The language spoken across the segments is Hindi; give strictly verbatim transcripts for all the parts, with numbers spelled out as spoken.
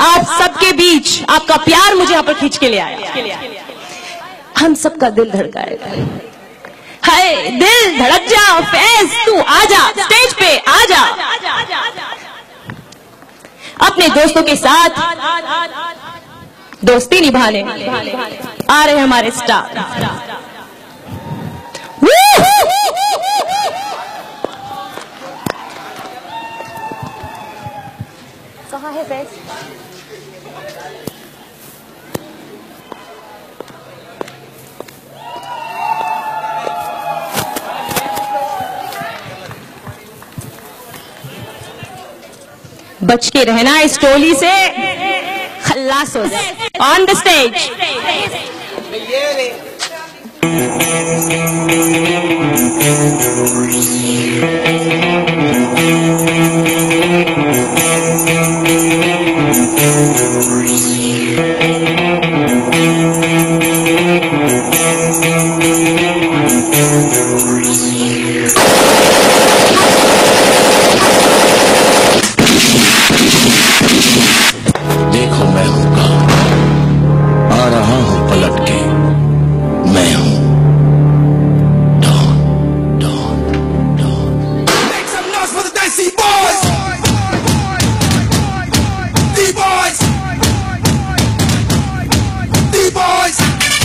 आप सबके बीच आपका प्यार मुझे यहाँ पर खींच के ले आया। हम सबका दिल धड़काएगा। हाय दिल धड़क जा, फैज तू आजा, स्टेज पे आजा। अपने दोस्तों के साथ दोस्ती निभाने आ रहे हमारे स्टार। कहाँ है फैज? बच के रहना इस टोली से, खल्लास हो जाए। ऑन द स्टेज देखो मैं हूँ कहाँ, आ रहा हूँ पलट के, मैं हूँ Don, Don, Don. Make some noise for the Dicey Boys, D-Boys, D-Boys.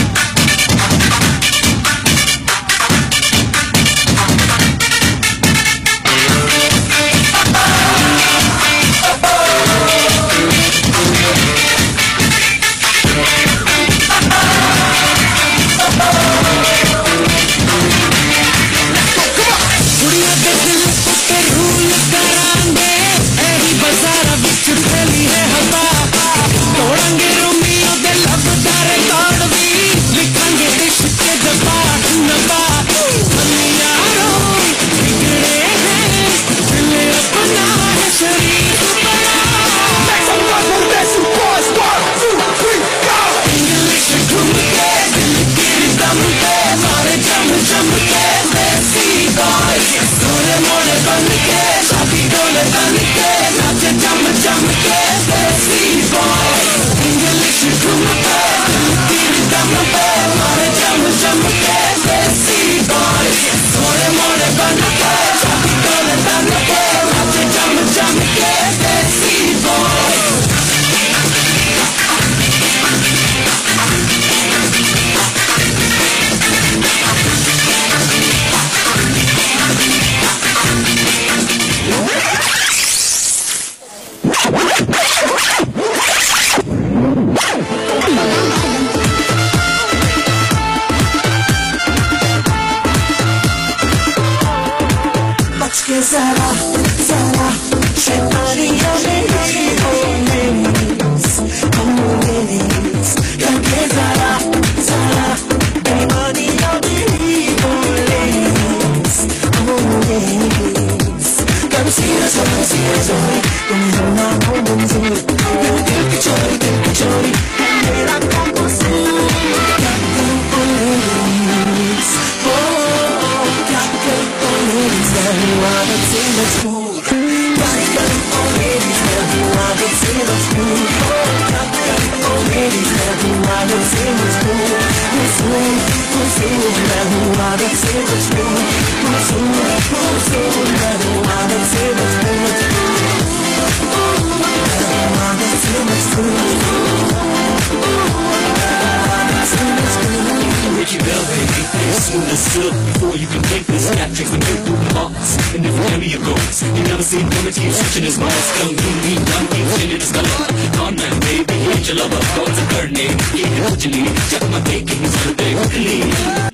Zara, Zara, शैतानियाँ मेरी ओ ladies, come on ladies, लगे Zara, Zara, बेईमानियाँ मेरी ओ ladies, come on ladies, कभी सीरियस हो कभी सीरियस हो, तुम हो ना हो मंजूर, दिल दिल की चोरी दिल की चोरी, है मेरा काम कसूर, क्या करो ladies, oh क्या करो ladies, you are the same as food. Why can't all ladies have you are the same as food? Why can't all ladies have you are the same as food? Who's who? Who's who? You are the same as food. Who's who? Who's who? You are the same as food. You are the same as food. Ricky Bell, baby, as soon as silk, before you can think this cat drinks the milk through the hearts. And if you carry your goats, you never seen women keep switching his mask. Come to me, one keep changing his color. Con man, baby, he ain't your lover. God's a bird name, he ain't originally. Check my thinking, he's on the day, clean.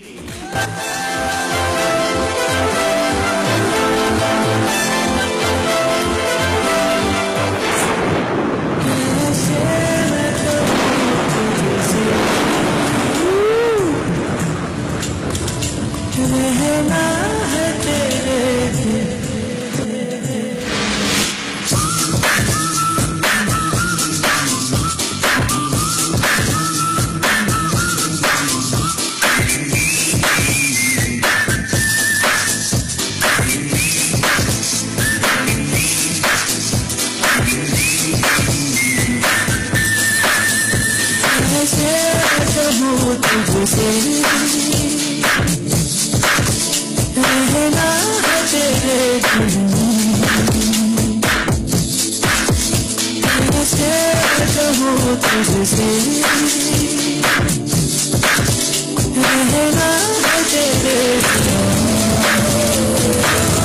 तुझसे रहना है तेरे दिल में, कैसे कहूँ तुझसे रहना है तेरे दिल में।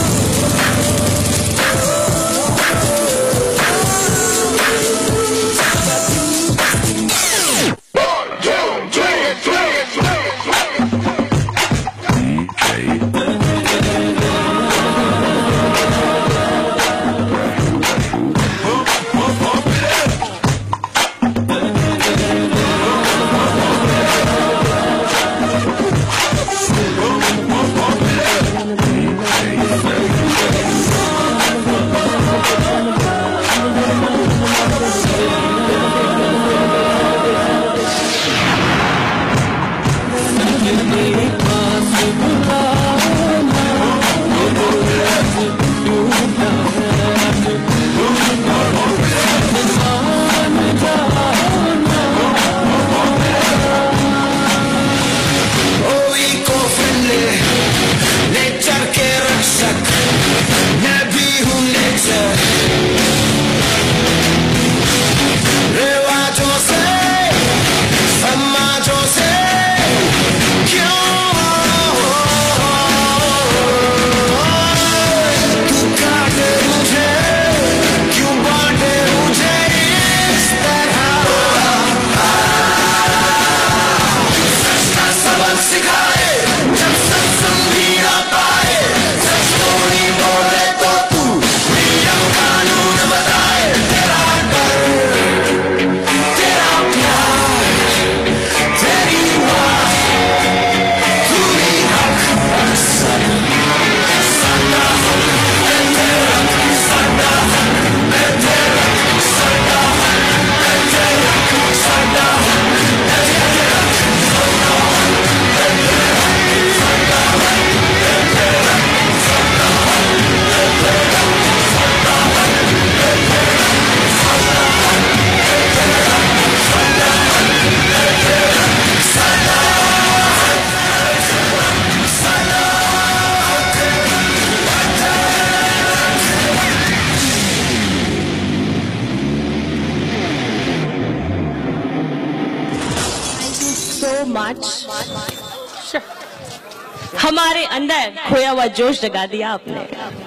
हमारे अंदर खोया हुआ जोश जगा दिया आपने,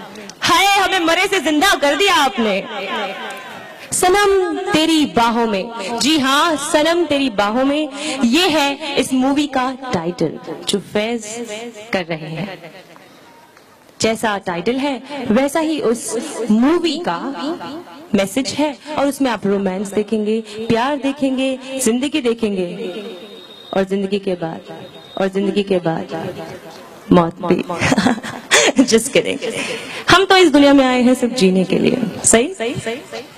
हाय हमें मरे से जिंदा कर दिया आपने। सनम तेरी बाहों में, जी हाँ सनम तेरी बाहों में, ये है इस मूवी का टाइटल जो फैज कर रहे हैं। जैसा टाइटल है वैसा ही उस मूवी का मैसेज है, और उसमें आप रोमांस देखेंगे, प्यार देखेंगे, जिंदगी देखेंगे, और जिंदगी के बाद और जिंदगी के बाद मौत भी। जिस करेंगे हम तो इस दुनिया में आए हैं सिर्फ जीने के लिए। सही सही सही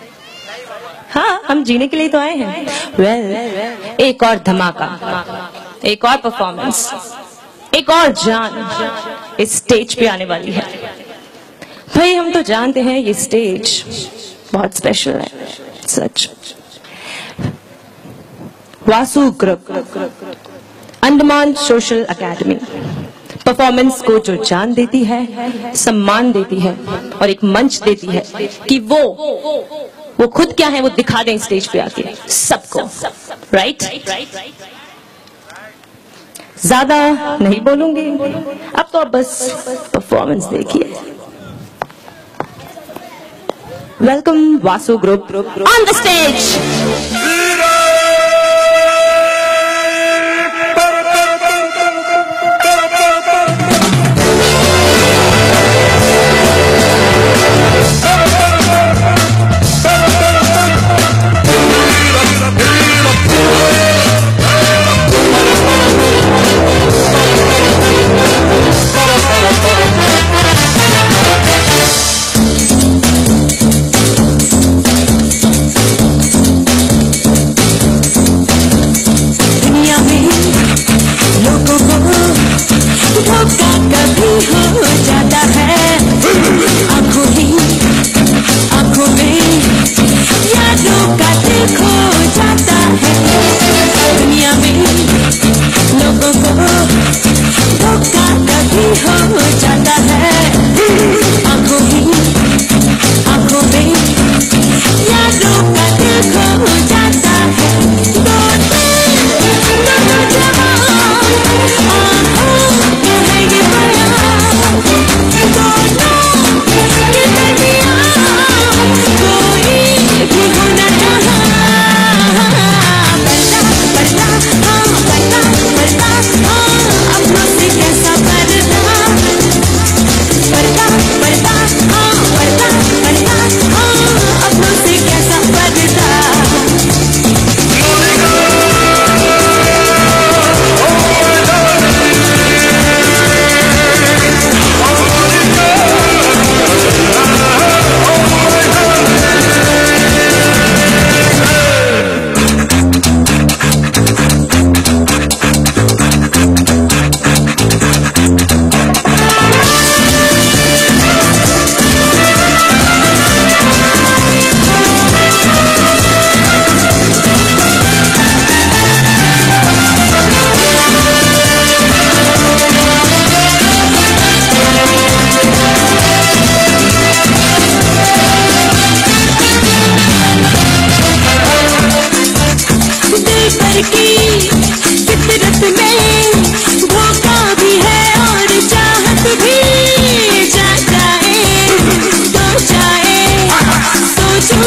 हाँ, हम जीने के लिए तो आए हैं। वेल well, एक और धमाका, एक और परफॉर्मेंस, एक और जान इस स्टेज पे आने वाली है। भाई हम तो जानते हैं ये स्टेज बहुत स्पेशल है, सच। Vasu group, Andaman social academy performance को जो जान देती है, सम्मान देती है और एक मंच देती है कि वो वो खुद क्या है वो दिखा दें स्टेज पे आके सबको। राइट, ज्यादा नहीं बोलूंगी, अब तो अब बस परफॉर्मेंस देखिए। Welcome Vasu group on the stage.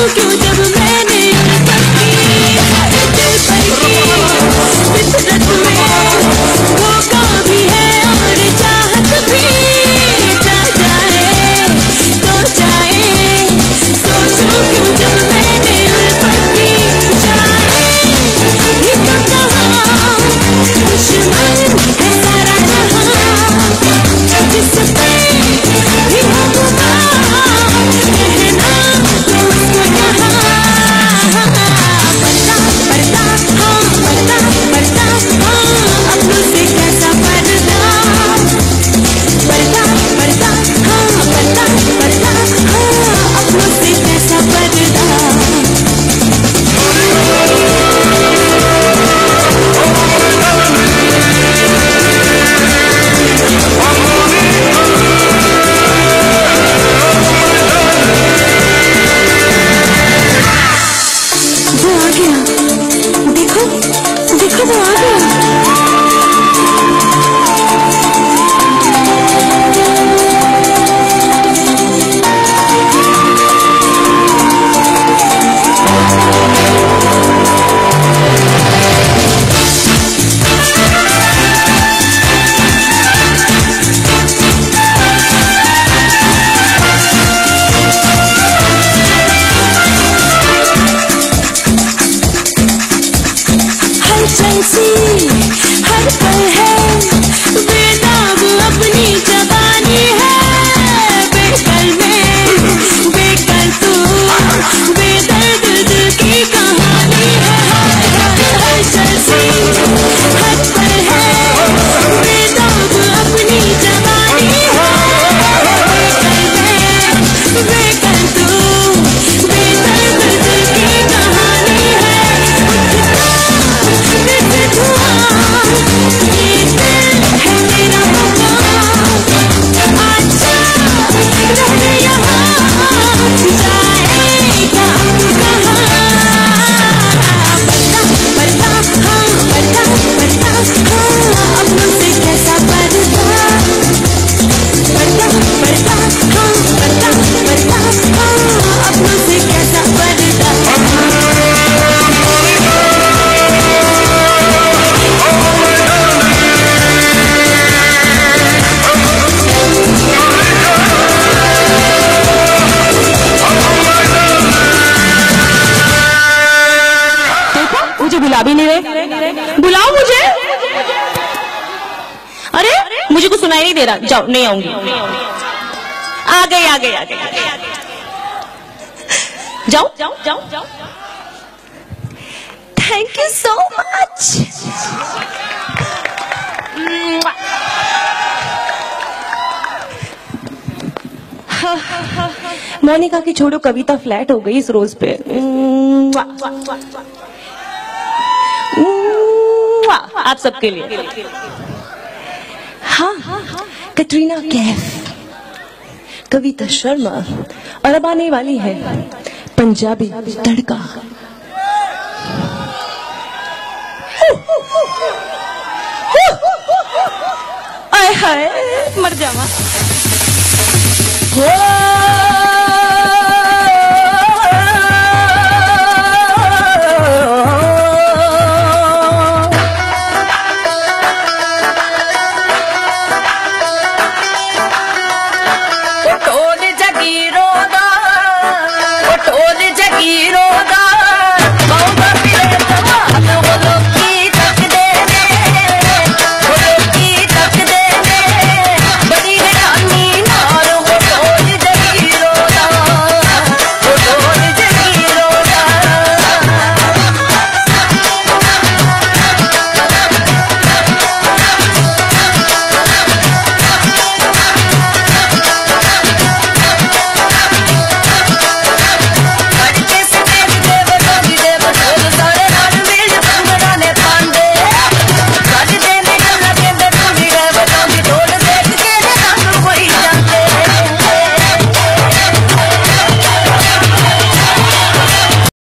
क्यों जब मैंने फितरत में धोखा भी है और चाहत भी जा जाए तो जाए सोचूं क्यों जब मैंने पड़ती जाए ये तो कहा दुश्मन है सारा जहां जिस पे भी हम रहना तो उसको यहाँ पर्दा पर्दा हाँ पर्दा पर्दा हाँ अपनों से कैसा पर्दा पर्दा पर्दा हाँ पर्दा पर्दा हाँ अपनों से कैसा पर्दा वो आ गया देखो देखो वो आ गया हलचल सी हर पल है बेदाग अपनी जवानी है बेकल में बेकल तू बेदर्द दिल की कहानी है हलचल सी हर पल है बेदाग अपनी जवानी है बेकल में बेकल तू बेदर्द दिल की कहानी है ये दिल है मेरा मकान अच्छा रहे यहाँ जाएगा अब कहाँ पर्दा पर्दा हाँ पर्दा पर्दा हाँ अपनों से कैसा पर्दा पर्दा पर्दा हाँ पर्दा पर्दा हाँ अपनों से कैसा पर्दा मुझे बुला भी नहीं रहे बुलाओ मुझे अरे मुझे कुछ सुनाई नहीं दे रहा जाओ नहीं आऊंगी आ गई आ गई आ गई जाओ जाओ जाओ जाओ thank you so much Monica की छोड़ो कविता फ्लैट हो गई इस रोज पे आप सबके लिए हाँ कटरीना कैफ कविता शर्मा और अब आने वाली है पंजाबी तड़का आय हाय मर जावा